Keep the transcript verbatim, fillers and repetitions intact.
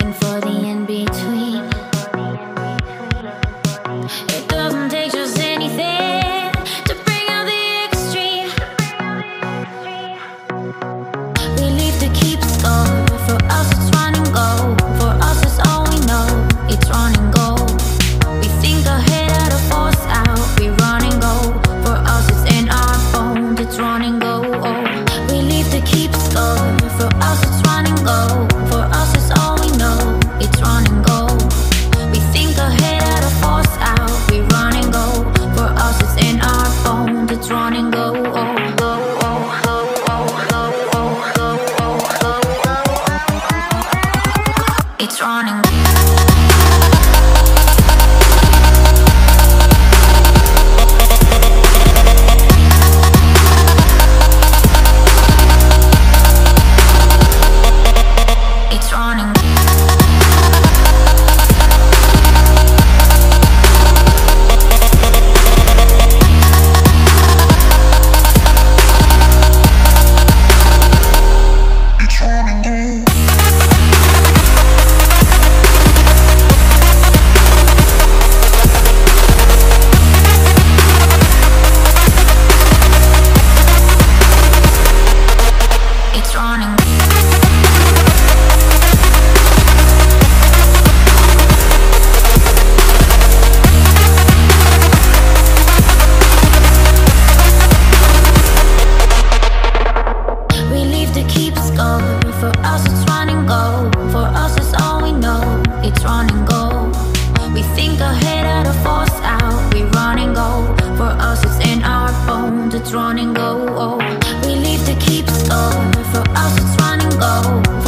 waiting for the in-between. It doesn't take just anything to bring out the extreme. We leave to keep score. For us it's run and go. For us it's all we know. It's run and go. We think ahead out of force out. We run and go. For us it's in our bones. It's run and go. Oh. We leave to keep score. For us it's run and go. For us it's all we know. It's run and go. We think ahead out of force out. We run and go. For us it's in our bones. It's run and go. Oh. It's running. It's running. It's running. We leave to keep score. For us it's run and go. For us it's all we know. It's run and go. We think ahead out of force out. We run and go. For us it's in our bones. It's run and go. Oh. We leave to keep score. For us it's run and go.